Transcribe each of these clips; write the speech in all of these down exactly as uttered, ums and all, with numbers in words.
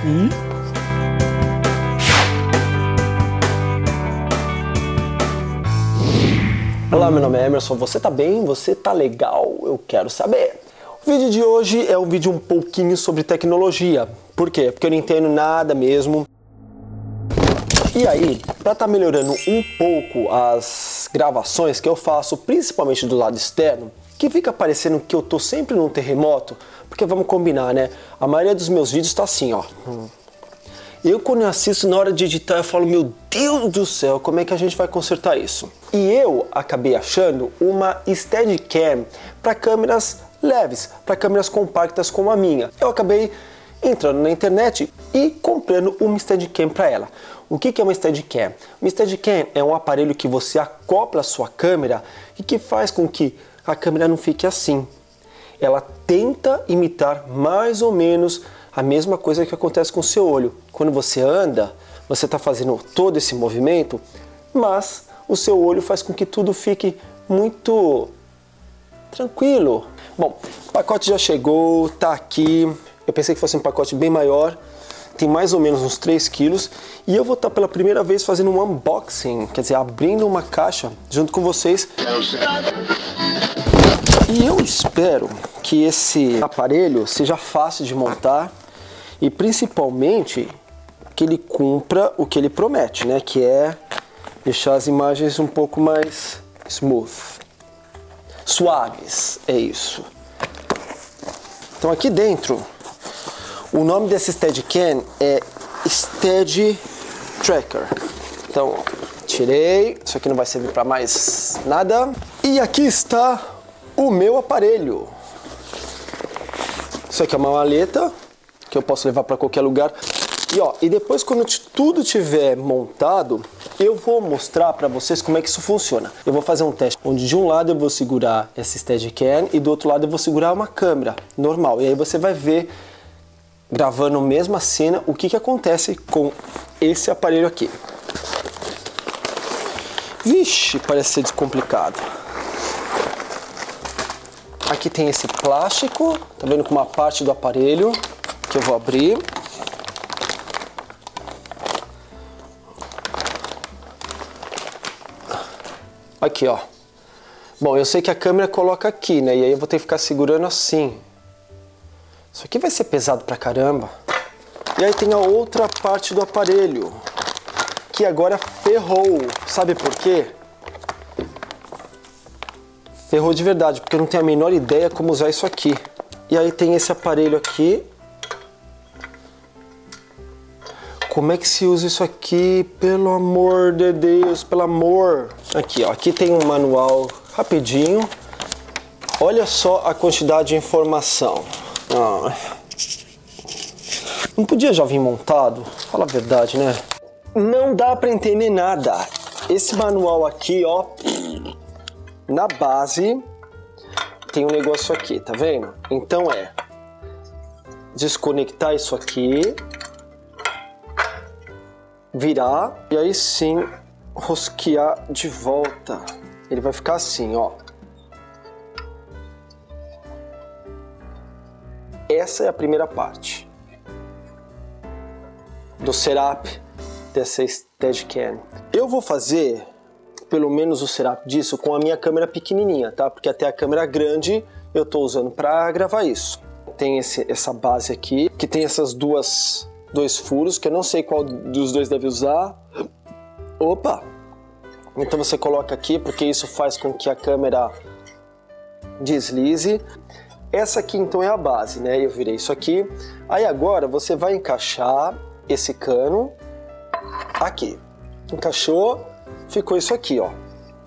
aqui. Olá, meu nome é Emerson, você tá bem? Você tá legal? Eu quero saber. O vídeo de hoje é um vídeo um pouquinho sobre tecnologia. Por quê? Porque eu não entendo nada mesmo. E aí, para estar melhorando um pouco as gravações que eu faço, principalmente do lado externo, que fica parecendo que eu tô sempre num terremoto, porque vamos combinar, né? A maioria dos meus vídeos tá assim, ó. Eu, quando eu assisto, na hora de editar, eu falo, meu Deus do céu, como é que a gente vai consertar isso? E eu acabei achando uma Steadicam para câmeras leves, para câmeras compactas como a minha. Eu acabei entrando na internet e comprando uma Steadicam para ela. O que é uma Steadicam? Uma Steadicam é um aparelho que você acopla a sua câmera e que faz com que a câmera não fique assim. Ela tenta imitar mais ou menos a mesma coisa que acontece com o seu olho. Quando você anda, você está fazendo todo esse movimento, mas o seu olho faz com que tudo fique muito tranquilo. Bom, o pacote já chegou, tá aqui. Eu pensei que fosse um pacote bem maior. Tem mais ou menos uns três quilos. E eu vou estar pela primeira vez fazendo um unboxing, quer dizer, abrindo uma caixa junto com vocês. E eu espero que esse aparelho seja fácil de montar e principalmente que ele cumpra o que ele promete, né? Que é deixar as imagens um pouco mais smooth, suaves, é isso. Então aqui dentro, o nome desse Steadicam é Steady Tracker. Então, tirei, isso aqui não vai servir para mais nada. E aqui está o meu aparelho. Isso aqui é uma maleta que eu posso levar para qualquer lugar. E ó, e depois quando tudo tiver montado, eu vou mostrar para vocês como é que isso funciona. Eu vou fazer um teste onde de um lado eu vou segurar essa Steadicam e do outro lado eu vou segurar uma câmera normal. E aí você vai ver, gravando a mesma cena, o que que acontece com esse aparelho aqui. Vixe, parece ser descomplicado. Aqui tem esse plástico, tá vendo, com uma parte do aparelho que eu vou abrir. Aqui, ó. Bom, eu sei que a câmera coloca aqui, né? E aí eu vou ter que ficar segurando assim. Isso aqui vai ser pesado pra caramba. E aí tem a outra parte do aparelho, que agora ferrou. Sabe por quê? Ferrou de verdade, porque eu não tenho a menor ideia como usar isso aqui. E aí tem esse aparelho aqui. Como é que se usa isso aqui? Pelo amor de Deus, pelo amor. Aqui, ó, aqui tem um manual rapidinho. Olha só a quantidade de informação. Ah. Não podia já vir montado? Fala a verdade, né? Não dá pra entender nada. Esse manual aqui, ó, na base tem um negócio aqui, tá vendo? Então é desconectar isso aqui, virar e aí sim rosquear de volta. Ele vai ficar assim, ó. Essa é a primeira parte do setup dessa Steadicam. Eu vou fazer pelo menos o setup disso com a minha câmera pequenininha, tá? Porque até a câmera grande eu tô usando para gravar isso. Tem esse, essa base aqui, que tem essas duas dois furos, que eu não sei qual dos dois deve usar. Opa! Então você coloca aqui, porque isso faz com que a câmera deslize. Essa aqui então é a base, né? Eu virei isso aqui. Aí agora você vai encaixar esse cano aqui. Encaixou, ficou isso aqui, ó.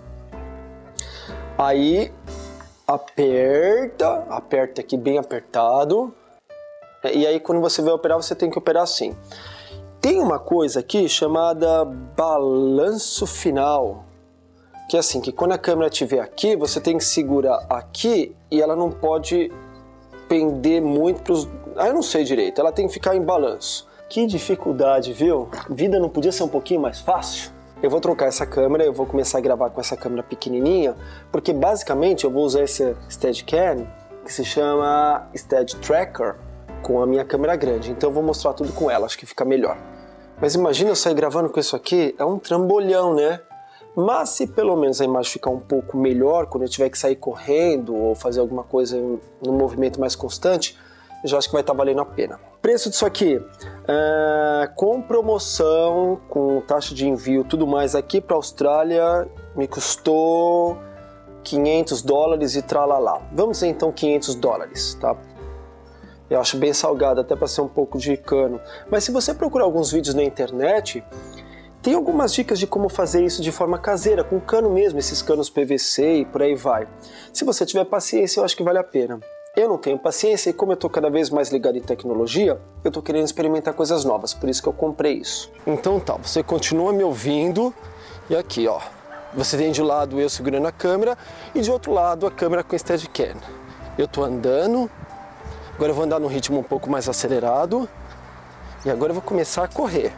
Aí aperta, aperta aqui bem apertado. E aí quando você vai operar, você tem que operar assim. Tem uma coisa aqui chamada balanço final, que é assim, que quando a câmera estiver aqui, você tem que segurar aqui e ela não pode pender muito pros... Ah, eu não sei direito, ela tem que ficar em balanço. Que dificuldade, viu? Vida não podia ser um pouquinho mais fácil? Eu vou trocar essa câmera, eu vou começar a gravar com essa câmera pequenininha, porque basicamente eu vou usar esse Steadicam, que se chama Steady Tracker, com a minha câmera grande, então eu vou mostrar tudo com ela, acho que fica melhor. Mas imagina eu sair gravando com isso aqui, é um trambolhão, né? Mas se pelo menos a imagem ficar um pouco melhor, quando eu tiver que sair correndo ou fazer alguma coisa num movimento mais constante, eu já acho que vai estar valendo a pena. Preço disso aqui, uh, com promoção, com taxa de envio, tudo mais, aqui para a Austrália me custou quinhentos dólares e tralalá. Vamos dizer então quinhentos dólares, tá? Eu acho bem salgado, até para ser um pouco de cano. Mas se você procurar alguns vídeos na internet, tem algumas dicas de como fazer isso de forma caseira, com cano mesmo, esses canos P V C e por aí vai. Se você tiver paciência, eu acho que vale a pena. Eu não tenho paciência e como eu estou cada vez mais ligado em tecnologia, eu estou querendo experimentar coisas novas, por isso que eu comprei isso. Então tá, você continua me ouvindo e aqui ó, você tem de um lado eu segurando a câmera e de outro lado a câmera com Steadicam. Eu estou andando, agora eu vou andar num ritmo um pouco mais acelerado e agora eu vou começar a correr.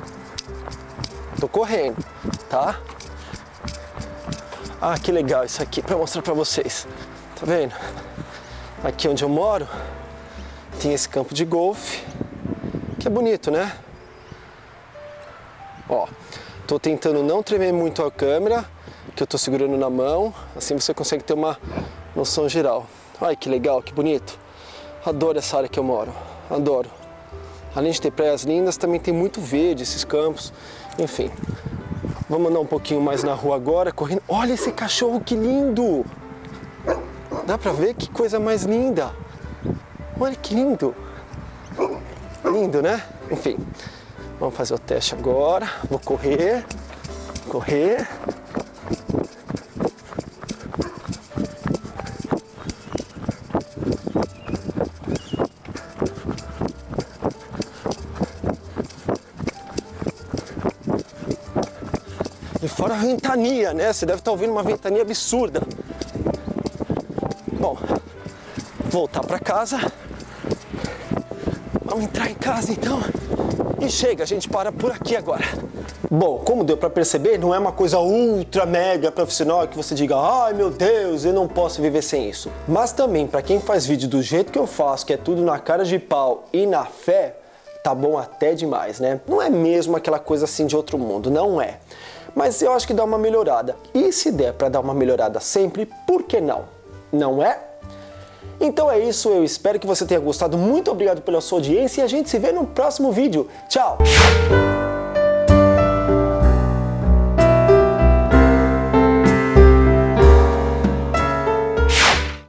Tô correndo, tá? Ah, que legal isso aqui para mostrar para vocês. Tá vendo? Aqui onde eu moro tem esse campo de golfe, que é bonito, né? Ó, tô tentando não tremer muito a câmera, que eu tô segurando na mão, assim você consegue ter uma noção geral. Ai, que legal, que bonito. Adoro essa área que eu moro, adoro. Além de ter praias lindas, também tem muito verde esses campos. Enfim, vamos andar um pouquinho mais na rua agora, correndo. Olha esse cachorro, que lindo! Dá pra ver que coisa mais linda. Olha que lindo. Lindo, né? Enfim, vamos fazer o teste agora. Vou correr, correr. E fora a ventania, né? Você deve estar ouvindo uma ventania absurda. Bom, voltar para casa. Vamos entrar em casa então. E chega, a gente para por aqui agora. Bom, como deu para perceber, não é uma coisa ultra mega profissional que você diga, ai meu Deus, eu não posso viver sem isso. Mas também, para quem faz vídeo do jeito que eu faço, que é tudo na cara de pau e na fé, tá bom até demais, né? Não é mesmo aquela coisa assim de outro mundo, não é. Mas eu acho que dá uma melhorada. E se der para dar uma melhorada sempre, por que não? Não é? Então é isso, eu espero que você tenha gostado. Muito obrigado pela sua audiência e a gente se vê no próximo vídeo. Tchau!